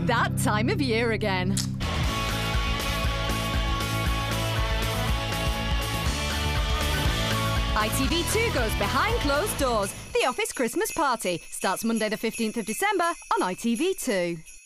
that time of year again. ITV2 goes behind closed doors. The Office Christmas Party starts Monday the 15th of December on ITV2.